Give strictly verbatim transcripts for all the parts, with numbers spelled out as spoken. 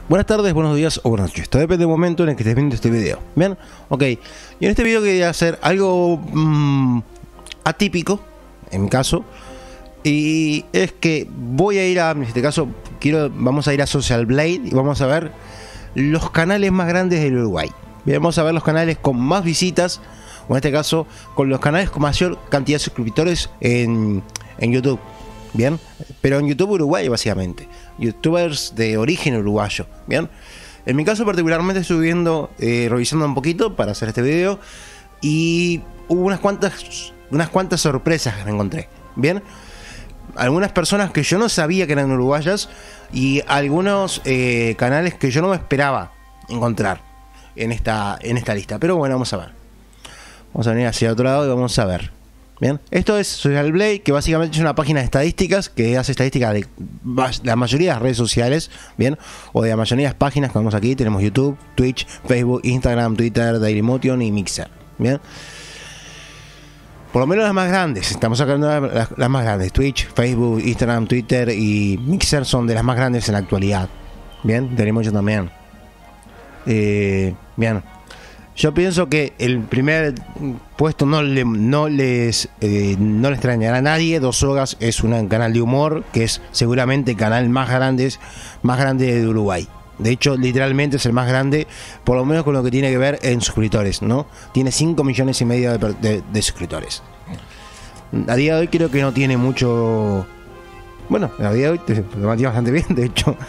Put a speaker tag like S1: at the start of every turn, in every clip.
S1: Buenas tardes, buenos días o buenas noches. Todo depende del momento en el que estés viendo este video. Bien, ok. Y en este video quería hacer algo mmm, atípico, en mi caso. Y es que voy a ir a, en este caso, quiero, vamos a ir a Social Blade y vamos a ver los canales más grandes del Uruguay. Bien, vamos a ver los canales con más visitas, o en este caso, con los canales con mayor cantidad de suscriptores en, en YouTube. Bien, pero en YouTube Uruguay básicamente, youtubers de origen uruguayo. Bien, en mi caso particularmente estoy viendo, eh, revisando un poquito para hacer este video y hubo unas cuantas, unas cuantas sorpresas que me encontré. Bien, algunas personas que yo no sabía que eran uruguayas y algunos eh, canales que yo no me esperaba encontrar en esta, en esta lista. Pero bueno, vamos a ver. Vamos a venir hacia otro lado y vamos a ver. Bien, esto es Social Blade, que básicamente es una página de estadísticas que hace estadísticas de la mayoría de las redes sociales, bien, o de la mayoría de las páginas que vemos aquí. Tenemos YouTube, Twitch, Facebook, Instagram, Twitter, Dailymotion y Mixer. Bien, por lo menos las más grandes, estamos sacando las, las más grandes. Twitch, Facebook, Instagram, Twitter y Mixer son de las más grandes en la actualidad. Bien, Dailymotion también. Eh, bien. Yo pienso que el primer puesto no, le, no les eh, no le extrañará a nadie. Dos Sogas es un canal de humor que es seguramente el canal más grande, más grande de Uruguay. De hecho, literalmente es el más grande, por lo menos con lo que tiene que ver en suscriptores, ¿no? Tiene cinco millones y medio de, de, de suscriptores. A día de hoy creo que no tiene mucho... Bueno, a día de hoy se mantiene bastante bien, de hecho.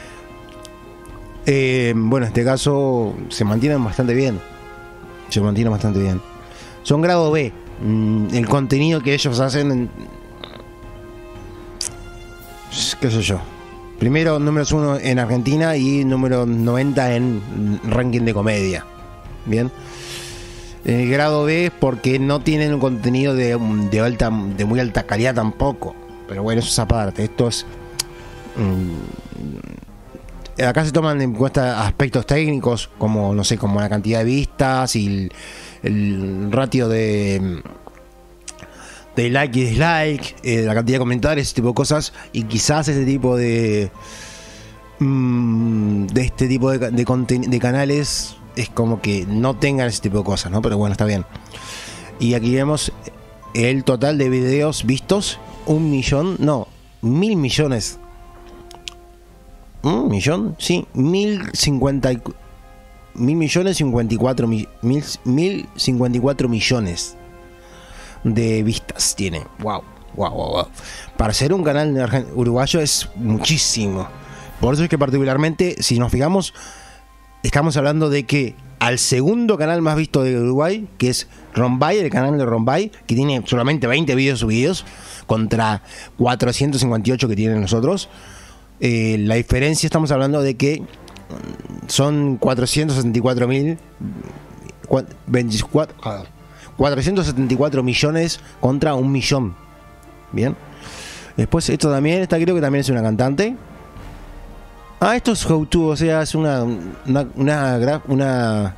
S1: Eh, bueno, en este caso se mantienen bastante bien. Se mantiene bastante bien. Son grado B. El contenido que ellos hacen, qué sé yo. Primero números uno en Argentina y número noventa en ranking de comedia. Bien. El grado B es porque no tienen un contenido de, de alta, de muy alta calidad tampoco. Pero bueno, eso es aparte. Esto es... Mmm, acá se toman en cuenta aspectos técnicos como, no sé, como la cantidad de vistas y el, el ratio de, de like y dislike, eh, la cantidad de comentarios, ese tipo de cosas. Y quizás este tipo de mmm, de este tipo de, de, de canales es como que no tengan ese tipo de cosas, ¿no? Pero bueno, está bien. Y aquí vemos el total de videos vistos: un millón, no, mil millones. ¿Un millón? Sí, mil cincuenta mil millones cincuenta y cuatro mil, mil cincuenta y cuatro millones de vistas tiene. Wow, wow, wow, wow. Para ser un canal uruguayo es muchísimo. Por eso es que particularmente, si nos fijamos, estamos hablando de que al segundo canal más visto de Uruguay, que es Rombay, el canal de Rombay, que tiene solamente veinte videos subidos contra cuatrocientos cincuenta y ocho que tienen nosotros. Eh, la diferencia, estamos hablando de que son cuatrocientos setenta y cuatro mil cuatrocientos setenta y cuatro millones contra un millón. Bien. Después esto también, esta creo que también es una cantante. Ah, esto es how to, o sea, es una una una, una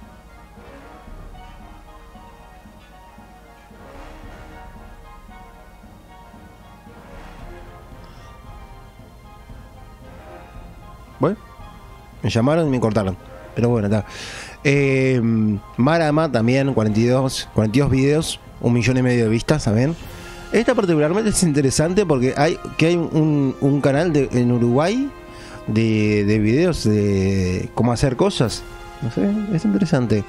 S1: Bueno, me llamaron y me cortaron. Pero bueno, está. Eh, Marama también, cuarenta y dos videos, un millón y medio de vistas también. Esta particularmente es interesante porque hay que hay un, un canal de, en Uruguay de, de videos de cómo hacer cosas. No sé, es interesante.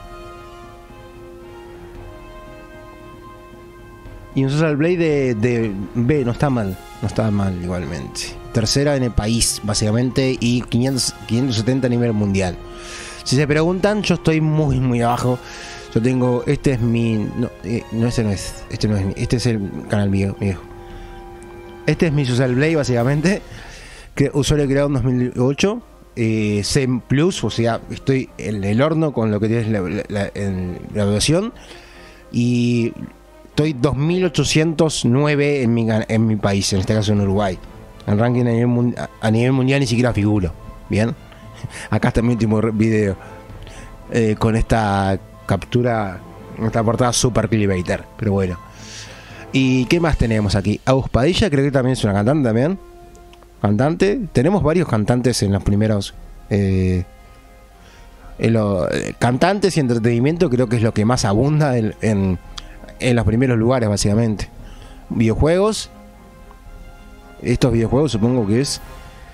S1: Y un Social Blade de, de B, no está mal. No está mal igualmente. Tercera en el país, básicamente, y quinientos, quinientos setenta a nivel mundial. Si se preguntan, yo estoy muy, muy abajo. Yo tengo, este es mi... No, eh, no este no es, este no es mi, este es el canal mío, viejo. Este es mi Social Blade, básicamente. Que usuario creado en dos mil ocho. Eh, C Plus, o sea, estoy en el horno con lo que tienes la, la, la, en la evaluación. Y estoy dos mil ochocientos nueve en mi, en mi país, en este caso en Uruguay. En ranking a nivel, a nivel mundial ni siquiera figuro. Bien, acá está mi último video eh, con esta captura, esta portada super clickbaiter. Pero bueno, ¿y qué más tenemos aquí? Agus Padilla, creo que también es una cantante también. cantante. Tenemos varios cantantes en los primeros... Eh, en lo, eh, cantantes y entretenimiento creo que es lo que más abunda en, en, en los primeros lugares, básicamente. Videojuegos. Estos videojuegos supongo que es...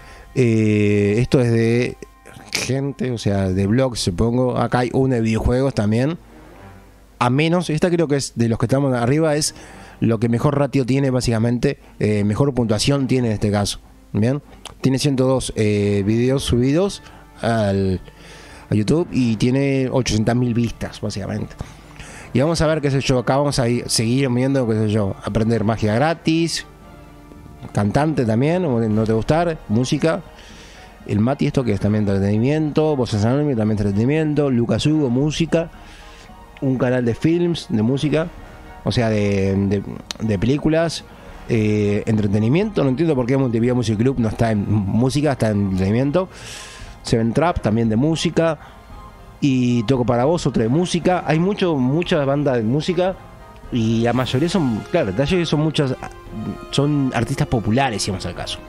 S1: Eh, esto es de gente, o sea, de blogs, supongo. Acá hay una de videojuegos también. A menos, esta creo que es de los que estamos arriba, es lo que mejor ratio tiene, básicamente. Eh, mejor puntuación tiene en este caso. Bien, tiene ciento dos eh, videos subidos al, a YouTube y tiene ochocientas mil vistas, básicamente. Y vamos a ver, qué sé yo, acá vamos a ir, seguir viendo, qué sé yo, aprender magia gratis. Cantante también, no te gustar, música. El Mati, esto que es también entretenimiento. Voces Anónimas, también entretenimiento. Lucas Hugo, música. Un canal de films, de música. O sea, de, de, de películas. Eh, entretenimiento, no entiendo por qué Montevideo Music Club no está en música, está en entretenimiento. Seven Trap, también de música. Y Toco para Vos, otra de música. Hay mucho, muchas bandas de música. Y la mayoría son, claro, detalles son muchas, son artistas populares, si vamos al caso.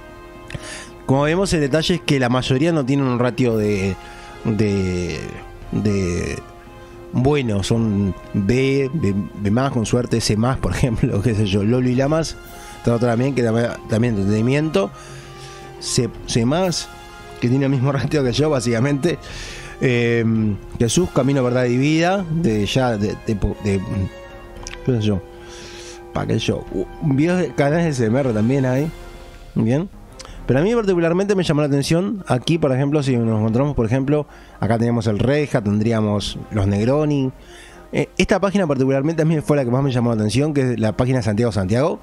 S1: Como vemos, el detalle es que la mayoría no tienen un ratio de, de, de bueno, son B, B, B más, con suerte C más, por ejemplo, qué sé yo, Lolo y Lamas, otra también, que también entretenimiento, C, C más, que tiene el mismo ratio que yo, básicamente. Eh, Jesús, Camino, Verdad y Vida, de ya, de, de, de, de qué sé yo, para que yo, videos de canales de S M R también hay, bien. Pero a mí particularmente me llamó la atención. Aquí, por ejemplo, si nos encontramos, por ejemplo, acá teníamos el Reja, tendríamos los Negroni. Eh, esta página particularmente a mí fue la que más me llamó la atención, que es la página de Santiago Santiago.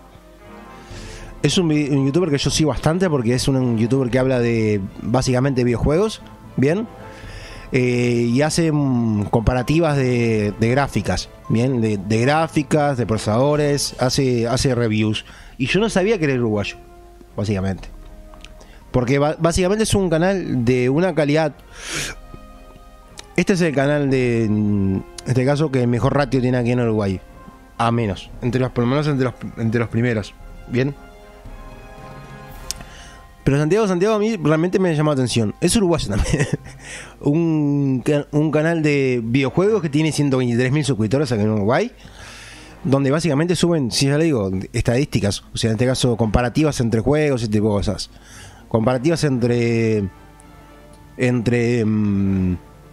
S1: Es un, un youtuber que yo sigo bastante porque es un, un youtuber que habla de básicamente videojuegos, bien. Eh, y hace um, comparativas de, de gráficas, bien, de, de gráficas, de procesadores, hace, hace reviews. Y yo no sabía que era uruguayo, básicamente. Porque básicamente es un canal de una calidad. Este es el canal de, en este caso, que el mejor ratio tiene aquí en Uruguay. A menos, entre los, por lo menos entre los, entre los primeros. Bien. Pero Santiago Santiago a mí realmente me llamó la atención. Es uruguayo también. un, un canal de videojuegos que tiene ciento veintitrés mil suscriptores aquí en Uruguay. Donde básicamente suben, si ya le digo, estadísticas. O sea, en este caso, comparativas entre juegos y este tipo de cosas. Comparativas entre entre mmm,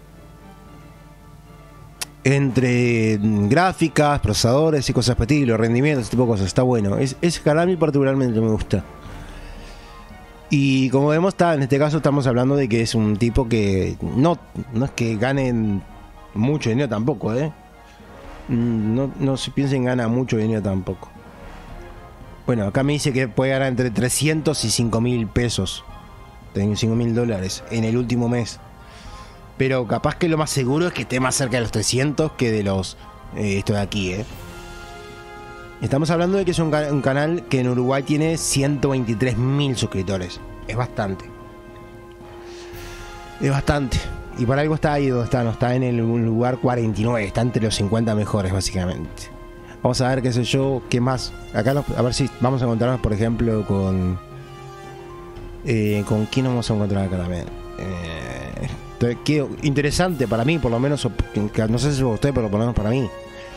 S1: entre gráficas, procesadores y cosas por estilo, rendimientos, ese tipo de cosas. Está bueno. Es, ese canal a mí particularmente me gusta. Y como vemos, está, en este caso estamos hablando de que es un tipo que no, no es que ganen mucho dinero tampoco, ¿eh? No, no se piensen en gana mucho dinero tampoco. Bueno, acá me dice que puede ganar entre trescientos y cinco mil pesos, cinco mil dólares en el último mes. Pero capaz que lo más seguro es que esté más cerca de los trescientos que de los eh, esto de aquí, ¿eh? Estamos hablando de que es un, un canal que en Uruguay tiene ciento veintitrés mil suscriptores. Es bastante. Es bastante. Y por algo está ahí donde está, no está en el lugar cuarenta y nueve, está entre los cincuenta mejores, básicamente. Vamos a ver, qué sé yo, qué más. Acá, nos, a ver si vamos a encontrarnos, por ejemplo, con... Eh, ¿Con quién nos vamos a encontrar acá también? Eh, qué interesante para mí, por lo menos, que no sé si es usted, pero por lo menos para mí.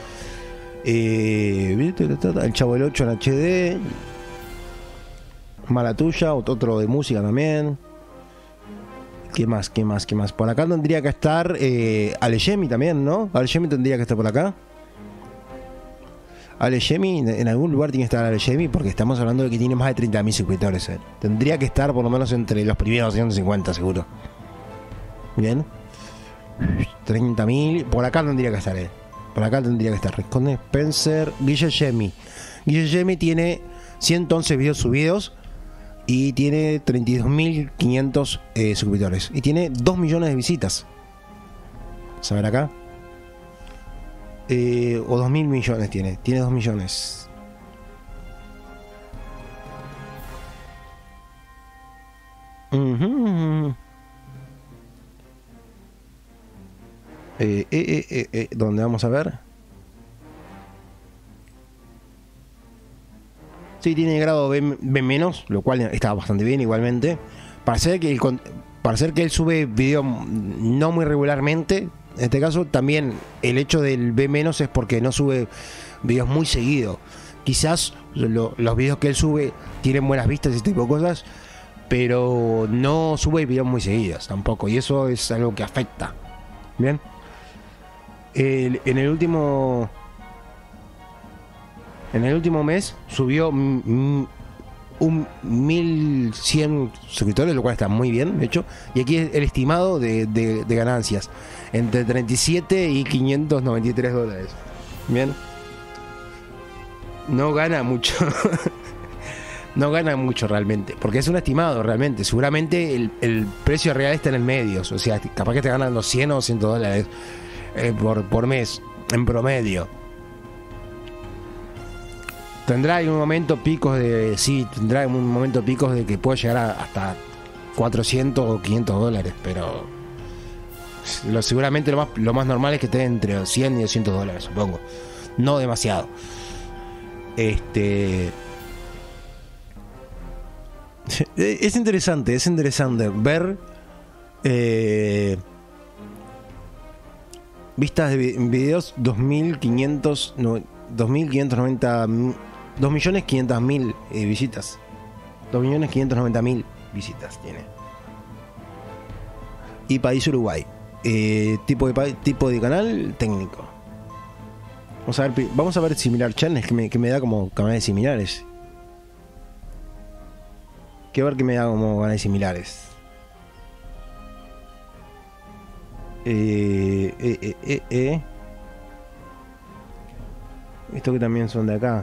S1: Eh, el Chavo del ocho en H D. Mala Tuya, otro de música también. ¿Qué más? ¿Qué más? ¿Qué más? Por acá tendría que estar eh, Alejemi también, ¿no? Alejemi tendría que estar por acá. Alejemi, en algún lugar tiene que estar Alejemi, porque estamos hablando de que tiene más de treinta mil suscriptores. ¿eh? Tendría que estar por lo menos entre los primeros ciento cincuenta, seguro. Bien. treinta mil. Por acá tendría que estar él. Eh. Por acá tendría que estar. Con Spencer. Guille Yemi. Guille Yemi tiene ciento once videos subidos. Y tiene treinta y dos mil quinientos eh, suscriptores. Y tiene dos millones de visitas. Vamos a ver acá. Eh, o dos mil millones tiene. Tiene dos millones. Uh-huh. Eh, eh, eh, eh, eh, ¿Dónde vamos a ver? Sí, tiene grado B, B menos, lo cual está bastante bien igualmente. Para ser que, el, para ser que él sube video no muy regularmente, en este caso también el hecho del B menos es porque no sube videos muy seguido. Quizás lo, los videos que él sube tienen buenas vistas y ese tipo de cosas, pero no sube videos muy seguidos tampoco, y eso es algo que afecta. Bien. El, en el último en el último mes subió mm, un mil cien suscriptores, lo cual está muy bien, de hecho. Y aquí es el estimado de, de, de ganancias entre treinta y siete y quinientos noventa y tres dólares. Bien. No gana mucho. No gana mucho realmente, porque es un estimado realmente. Seguramente el, el precio real está en el medio. O sea, capaz que te ganan los cien o doscientos dólares eh, por, por mes, en promedio. Tendrá en un momento picos de... Sí, tendrá en un momento picos de que puede llegar a, hasta cuatrocientos o quinientos dólares, pero... Lo, seguramente lo más, lo más normal es que esté entre cien y doscientos dólares, supongo. No demasiado. Este... Es interesante, es interesante ver eh, vistas de videos dos mil quinientos noventa, dos millones quinientos mil eh, visitas. dos millones quinientos noventa mil visitas tiene. Y país Uruguay. Eh, tipo, de, tipo de canal técnico. Vamos a ver, vamos a ver similar channels que me, que me da como canales similares. Quiero ver que me da como canales similares. Eh, eh, eh, eh, eh. Esto que también son de acá.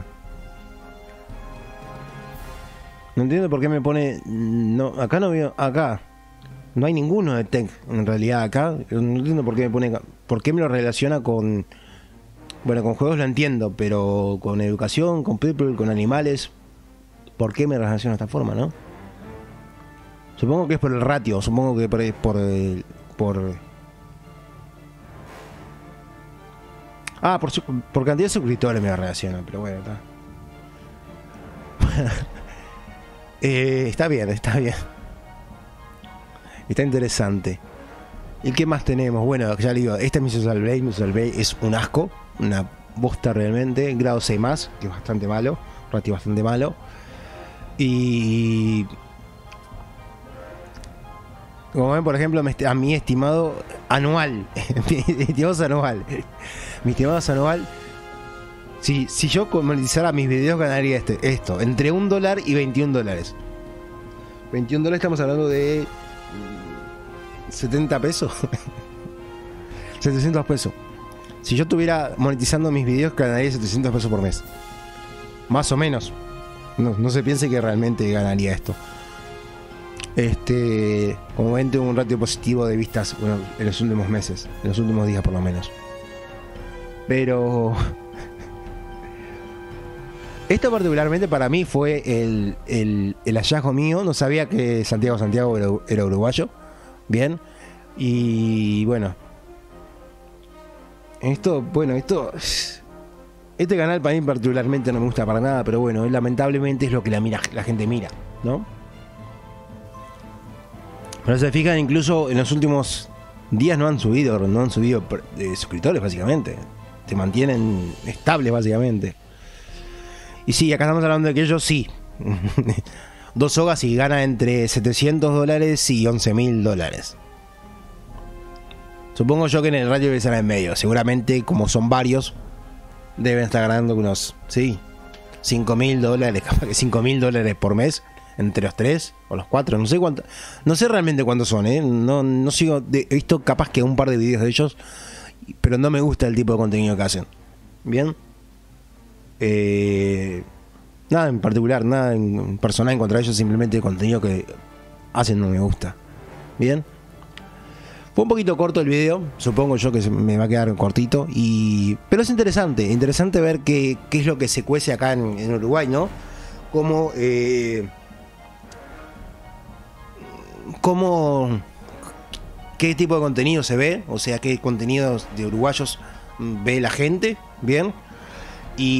S1: No entiendo por qué me pone... No, acá no veo... Acá. No hay ninguno de tech, en realidad, acá. No entiendo por qué me pone... ¿Por qué me lo relaciona con... Bueno, con juegos lo entiendo, pero con educación, con people, con animales... ¿Por qué me relaciona de esta forma, no? Supongo que es por el ratio, supongo que por... por, por ah, por, por cantidad de suscriptores me relaciona, pero bueno, está. eh, está bien, está bien. Está interesante. ¿Y qué más tenemos? Bueno, ya le digo, este es mi Social Blade. Mi Social Blade es un asco, una bosta realmente. Grado C más, que es bastante malo, ratio bastante malo. Y... Como ven, por ejemplo, a mi estimado anual, mi estimado anual, mi estimado anual, si, si yo monetizara mis videos ganaría este, esto, entre un dólar y veintiún dólares. veintiún dólares estamos hablando de setenta pesos, setecientos pesos. Si yo estuviera monetizando mis videos ganaría setecientos pesos por mes, más o menos. No, no se piense que realmente ganaría esto. Este, como ven, tengo un ratio positivo de vistas, bueno, en los últimos meses, en los últimos días por lo menos. Pero esto particularmente para mí fue el, el, el hallazgo mío. No sabía que Santiago Santiago era, era uruguayo. Bien. Y bueno, esto, bueno, esto, este canal para mí particularmente no me gusta para nada, pero bueno, lamentablemente es lo que la, mira, la gente mira, ¿no? Pero se fijan, incluso en los últimos días no han subido, no han subido eh, suscriptores básicamente. Se mantienen estables básicamente. Y sí, acá estamos hablando de que ellos sí. Dos hogas y gana entre setecientos dólares y once mil dólares. Supongo yo que en el radio debe ser en medio. Seguramente, como son varios, deben estar ganando unos, sí, cinco mil dólares, capaz que cinco mil dólares por mes. Entre los tres o los cuatro, no sé cuánto, no sé realmente cuántos son, ¿eh? No, no sigo, de, he visto capaz que un par de videos de ellos, pero no me gusta el tipo de contenido que hacen. Bien. Eh, nada en particular, nada en personal en contra de ellos, simplemente el contenido que hacen no me gusta. Bien. Fue un poquito corto el video, supongo yo que se me va a quedar cortito, y pero es interesante, interesante ver qué, qué es lo que se cuece acá en, en Uruguay, ¿no? Como... Eh, cómo, qué tipo de contenido se ve, o sea, qué contenidos de uruguayos ve la gente, bien, y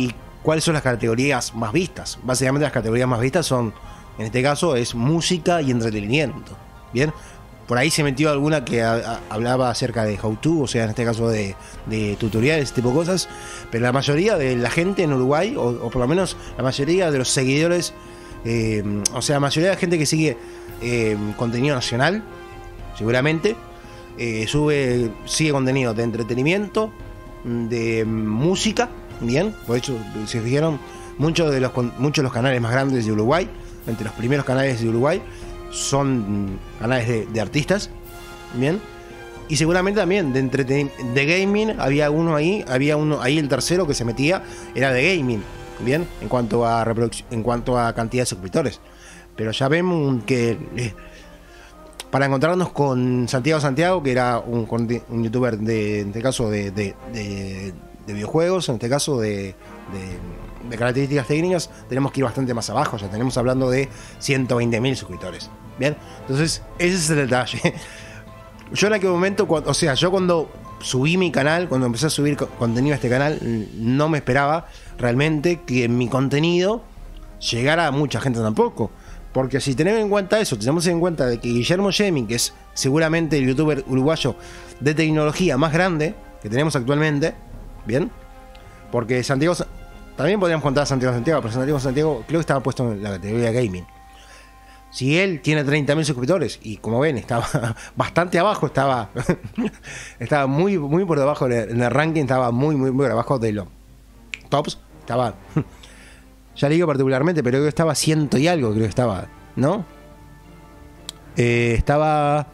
S1: cuáles son las categorías más vistas. Básicamente las categorías más vistas son, en este caso, es música y entretenimiento. Bien, por ahí se metió alguna que a, a, hablaba acerca de how to, o sea, en este caso de, de tutoriales, tipo de cosas, pero la mayoría de la gente en Uruguay, o, o por lo menos la mayoría de los seguidores, eh, o sea, la mayoría de la gente que sigue eh, contenido nacional, seguramente, eh, sube, sigue contenido de entretenimiento, de música, bien, por hecho, si se fijaron, muchos de los, muchos de los canales más grandes de Uruguay, entre los primeros canales de Uruguay, son canales de, de artistas, bien, y seguramente también de entreten de gaming había uno ahí, había uno ahí, el tercero que se metía era de gaming, bien, en cuanto a reproducción, en cuanto a cantidad de suscriptores, pero ya vemos que eh, para encontrarnos con Santiago Santiago, que era un, un youtuber de, en este caso de, de, de, de videojuegos, en este caso de, de, de características técnicas, tenemos que ir bastante más abajo, ya tenemos hablando de ciento veinte mil suscriptores. Bien, entonces ese es el detalle. Yo en aquel momento, o sea, yo cuando subí mi canal, cuando empecé a subir contenido a este canal, no me esperaba realmente que mi contenido llegara a mucha gente tampoco. Porque si tenemos en cuenta eso, tenemos en cuenta de que Guillermo Gaming, que es seguramente el youtuber uruguayo de tecnología más grande que tenemos actualmente, bien, porque Santiago, también podríamos contar a Santiago Santiago, pero Santiago Santiago creo que estaba puesto en la categoría gaming. Si él tiene treinta mil suscriptores, y como ven, estaba bastante abajo, estaba estaba muy, muy por debajo en el ranking, estaba muy, muy, muy por debajo de los tops, estaba... Ya le digo particularmente, pero creo que estaba ciento y algo, creo que estaba, ¿no? Eh, estaba...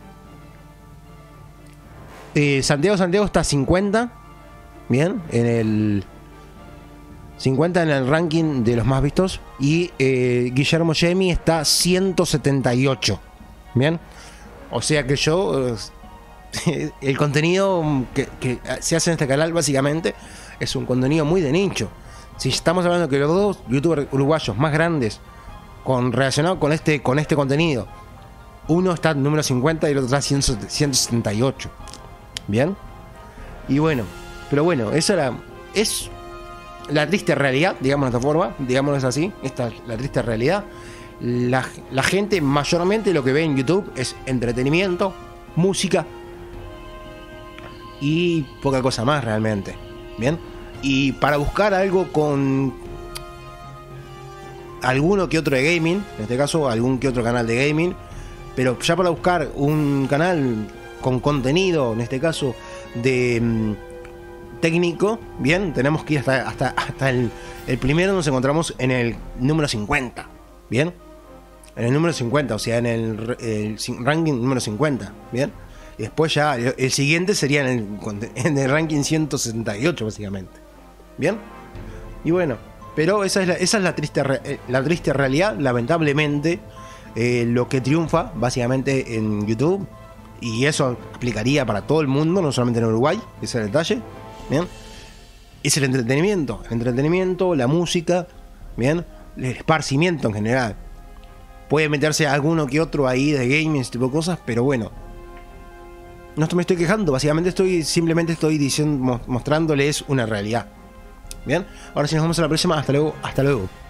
S1: Eh, Santiago Santiago está cincuenta, bien, en el... cincuenta en el ranking de los más vistos. Y eh, Guillermo Jamie está ciento setenta y ocho, bien. O sea que yo... Eh, el contenido que, que se hace en este canal básicamente es un contenido muy de nicho. Si estamos hablando que los dos youtubers uruguayos más grandes con, relacionados con este, con este contenido, uno está en número cincuenta y el otro está en ciento setenta y ocho. Bien. Y bueno, pero bueno, eso era, es la triste realidad, digamos de esta forma, digámoslo así, esta es la triste realidad. La, la gente mayormente lo que ve en YouTube es entretenimiento, música y poca cosa más realmente. Bien. Y para buscar algo con alguno que otro de gaming, en este caso algún que otro canal de gaming, pero ya para buscar un canal con contenido, en este caso de um, técnico, bien, tenemos que ir hasta, hasta, hasta el, el primero. Nos encontramos en el número cincuenta, bien, en el número cincuenta, o sea, en el, el ranking número cincuenta, bien. Y después ya el, el siguiente sería en el, en el ranking ciento setenta y ocho básicamente. Bien, y bueno, pero esa es la, esa es la triste la triste realidad, lamentablemente, eh, lo que triunfa básicamente en YouTube, y eso aplicaría para todo el mundo, no solamente en Uruguay, ese es el detalle, bien, es el entretenimiento, el entretenimiento, la música, bien, el esparcimiento en general. Puede meterse alguno que otro ahí de gaming, ese tipo de cosas, pero bueno, no me estoy quejando, básicamente estoy simplemente estoy diciendo, mostrándoles una realidad. Bien, ahora sí nos vemos en la próxima. Hasta luego, hasta luego.